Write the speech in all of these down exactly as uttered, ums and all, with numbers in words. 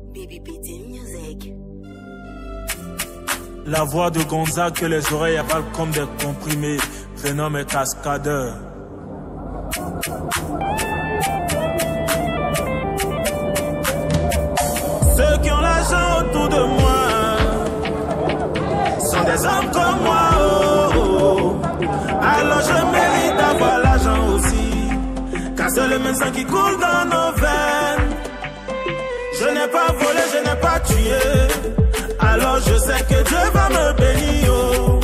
La voix de Gonzague que les oreilles avalent comme des comprimés. Prénom est cascadeur. Ceux qui ont l'argent autour de moi sont des hommes comme moi. Oh, oh. Alors je mérite d'avoir l'argent aussi, car c'est le même sang qui coule dans nos veines. Je n'ai pas volé, je n'ai pas tué. Alors je sais que Dieu va me bénir. Oh.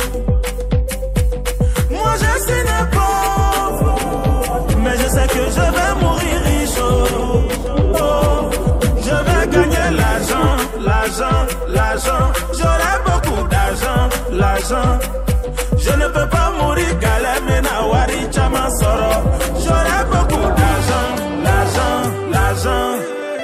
Moi je suis né pauvre, mais je sais que je vais mourir riche. Oh. Oh. Je vais gagner l'argent, l'argent, l'argent. J'aurai beaucoup d'argent, l'argent. Je ne peux pas mourir galère, mais nawari chama soro. J'aurai beaucoup d'argent, l'argent, l'argent.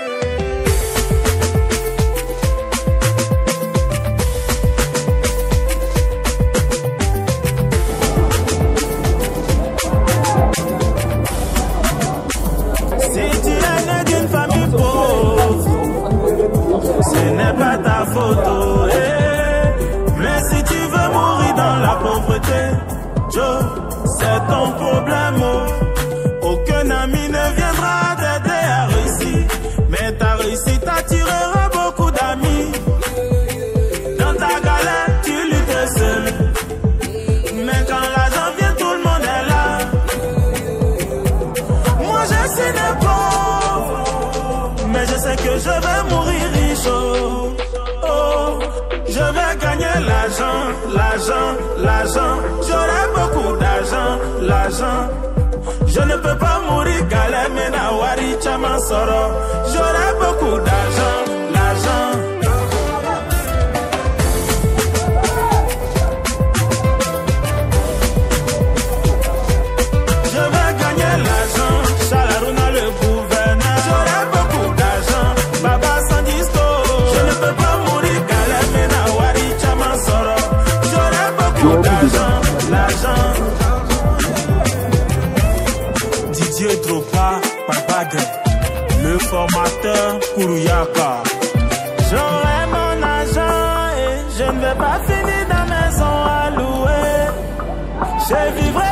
Ce n'est pas ta photo, eh. Mais si tu veux mourir dans la pauvreté, Joe, c'est ton problème. Oh. Aucun ami ne viendra t'aider à réussir, mais ta réussite attirera beaucoup d'amis. Dans ta galère, tu luttes seul, mais quand l'argent vient, tout le monde est là. Moi je suis né pauvre, mais je sais que je vais mourir riche. Oh, oh. Je vais gagner l'argent, l'argent, l'argent. J'aurai beaucoup d'argent, l'argent. Je ne peux pas mourir galère, mais nawari chama soro. J'aurai beaucoup d'argent, l'argent. Je vais gagner l'argent, Chalaruna le gouverneur. J'aurai beaucoup d'argent, Baba Sandisto. Je ne peux pas mourir galère, mais nawari chama soro. J'aurai beaucoup d'argent, l'argent. Didier Dropa, Babade, le formateur Kourouyaka. J'aurai mon argent et je ne vais pas finir dans la maison à louer. Je vivrai